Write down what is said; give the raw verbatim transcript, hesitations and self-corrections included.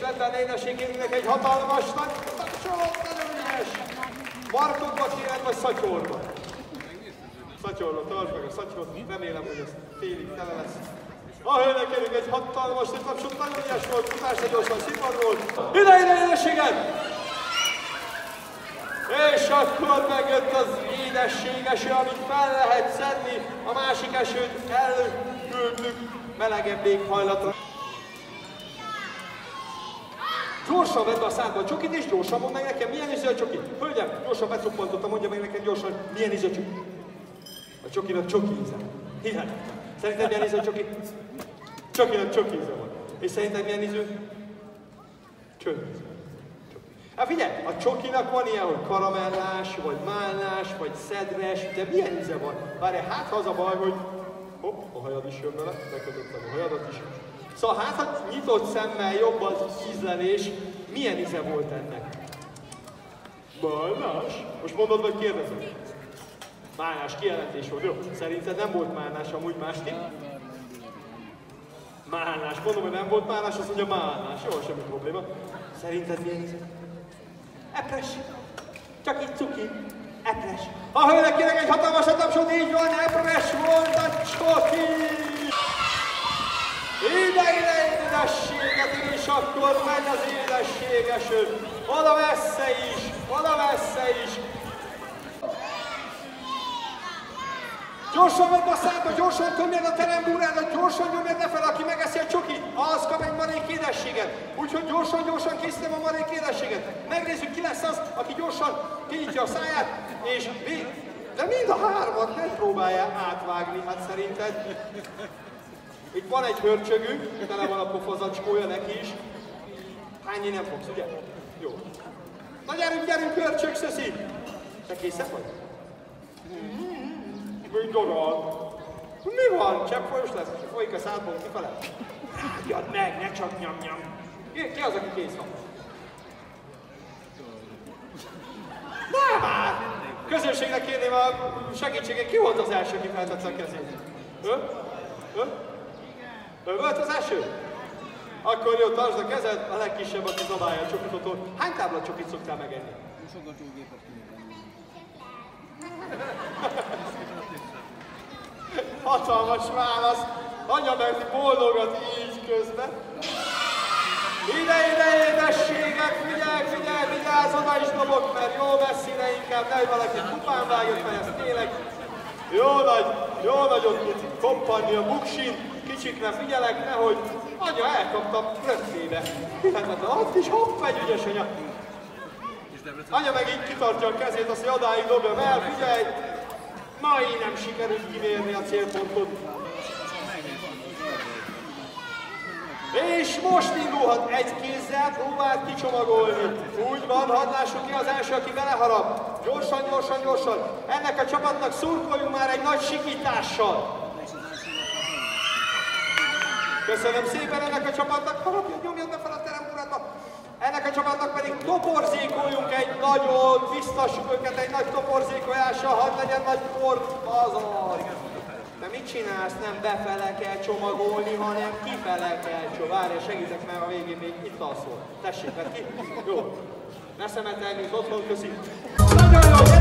Lendán édességének egy hatalmas nagy, nagyon ügyes. Markokba kéred, vagy szatyorba? Szatyorba, tartsd meg a szatyort, remélem, hogy ez félig tele lesz. A hölgynek kérünk egy hatalmas, egy tapsot, nagyon ügyes volt, futásra gyorsan színpadról. Ide, ide, édességet! És akkor megjött az édességeső, amit fel lehet szedni, a másik esőt elküldtük melegebb éghajlatra. Gyorsan vedd be a szádba a csokit, és gyorsan mondd meg nekem, milyen ízű a csoki. Hölgyem, gyorsan becuppantottam, mondja meg nekem gyorsan, milyen ízű a csoki. A csokinak csoki íze. Hihetetlen. Szerinted milyen ízű a csoki? Csokinak csoki íze van. És szerinted milyen ízű? Csönd. Hát figyelj, a csokinak van ilyen, hogy karamellás, vagy málnás, vagy szedres, de milyen íze van? Várjál, hát ha az a baj, hogy hopp, a hajad is jön vele, megkötöttem a hajadat is. Szóval hát, ha nyitott szemmel jobb az ízlelés, milyen íze volt ennek? Málnás? Most mondod, vagy kérdezem? Málnás, kijelentés volt, jó? Szerinted nem volt málnás, amúgy másképp? Málnás, mondom, hogy nem volt málnás, azt mondja málnás, jó, semmi probléma. Szerinted milyen íze? Epres. Csak így cuki. Epres. A hölgynek kérek egy hatalmas tapsot, így van, epres volt a csoki! Ide, ide, édességet, és akkor megy az édességeső. Oda messze is, oda messze is. Gyorsan vedd a szádba, gyorsan tömjed a terembúrádat, gyorsan nyomjad lefelé, aki megeszi a csokit, az kap egy marék édességet. Úgyhogy gyorsan, gyorsan készítem a marék édességet. Megnézzük, ki lesz az, aki gyorsan kinyitja a száját, és mi... De mind a hármat nem próbálja átvágni, hát szerinted. Itt van egy hörcsögünk, tele van a pofazacskója neki is. Hányni nem fogsz, ugye? Jó. Na gyerünk, gyerünk, hörcsög, szöszi! Te készen vagy? Még dogad. Mi van? Csepp folyos lesz? Folyik a szádból kifele? Rágjad meg, ne csak nyam-nyam. Ki az, aki kész van? Nem már! Közönségnek kérném a segítséget. Ki volt az első, aki feltette a kezét? Ő? Ő? Ő volt az első? Akkor jó, tartsd a kezed, a legkisebb, aki zabálja a csokitotól. Hány tábla csokit szoktál megenni? Mosogatógépet kinyitani. Hatalmas válasz! Anya meg boldogat így közben. Ide, ide, édességek! Figyelj, figyelj, vigyázz, oda is dobok, mert jó messzire inkább, nehogy valaki kupán vágott, mert ez tényleg jó nagy, jó nagyot tud koppanni a buksin. Kicsikre figyelek, nehogy anya elkapta röptébe. Hihetetlen, ott is hopp, egy ügyes anya. Anya meg így kitartja a kezét, azt, hogy odáig dobjam el, figyelj! Mai nem sikerült kimérni a célpontot. És most indulhat egy kézzel, próbált kicsomagolni. Úgy van, hadd lássuk ki az első, aki beleharap. Gyorsan, gyorsan, gyorsan. Ennek a csapatnak szurkoljunk már egy nagy sikítással. Köszönöm szépen ennek a csapatnak, harapjad, nyomjad be fel a terembúrádba. Ennek a csapatnak pedig toporzékoljunk egy nagyon, biztassuk őket egy nagy toporzékolással, hadd legyen nagy por, azaz. De mit csinálsz? Nem befele kell csomagolni, hanem kifele kell csomagolni. Várj, segítek, mert a végén még itt alszol. Tessék, vedd ki. Jó. Ne szemetelni, otthon, köszi. Nagyon jó!